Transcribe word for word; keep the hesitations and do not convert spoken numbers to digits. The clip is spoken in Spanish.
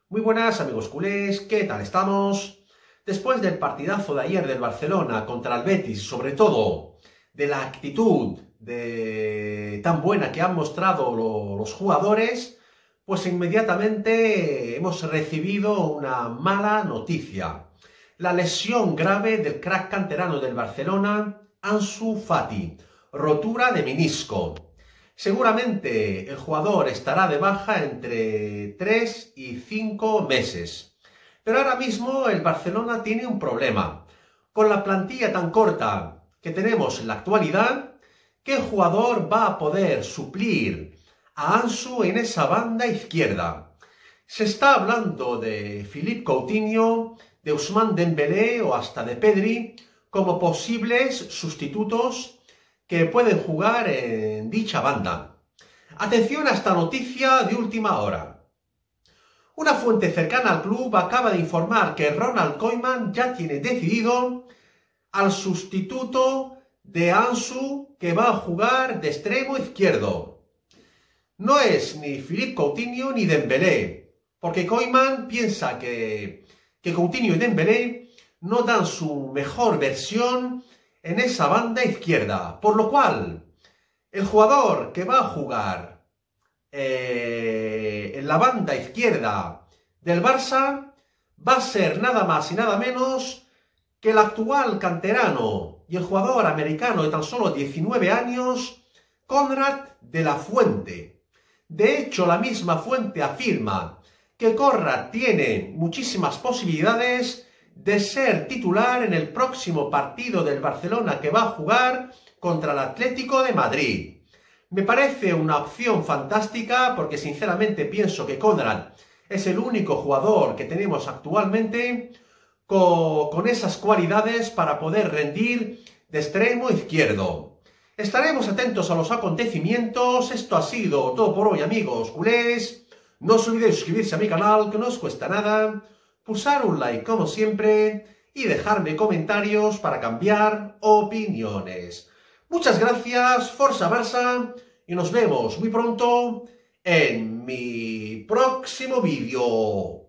Muy buenas amigos culés, ¿qué tal estamos? Después del partidazo de ayer del Barcelona contra el Betis, sobre todo de la actitud de... tan buena que han mostrado lo... los jugadores, pues inmediatamente hemos recibido una mala noticia. La lesión grave del crack canterano del Barcelona, Ansu Fati, rotura de menisco. Seguramente el jugador estará de baja entre tres y cinco meses. Pero ahora mismo el Barcelona tiene un problema. Con la plantilla tan corta que tenemos en la actualidad, ¿qué jugador va a poder suplir a Ansu en esa banda izquierda? Se está hablando de Philippe Coutinho, de Ousmane Dembélé o hasta de Pedri como posibles sustitutos que pueden jugar en dicha banda. Atención a esta noticia de última hora. Una fuente cercana al club acaba de informar que Ronald Koeman ya tiene decidido al sustituto de Ansu que va a jugar de extremo izquierdo. No es ni Philippe Coutinho ni Dembélé, porque Koeman piensa que, que Coutinho y Dembélé no dan su mejor versión en esa banda izquierda, por lo cual el jugador que va a jugar eh, en la banda izquierda del Barça va a ser nada más y nada menos que el actual canterano y el jugador americano de tan solo diecinueve años, Konrad de la Fuente. De hecho, la misma fuente afirma que Konrad tiene muchísimas posibilidades de ser titular en el próximo partido del Barcelona que va a jugar contra el Atlético de Madrid. Me parece una opción fantástica porque sinceramente pienso que Konrad es el único jugador que tenemos actualmente con, con esas cualidades para poder rendir de extremo izquierdo. Estaremos atentos a los acontecimientos. Esto ha sido todo por hoy, amigos culés. No os olvidéis suscribirse a mi canal, que no os cuesta nada. Pulsar un like como siempre y dejarme comentarios para cambiar opiniones. Muchas gracias, Forza Barça, y nos vemos muy pronto en mi próximo vídeo.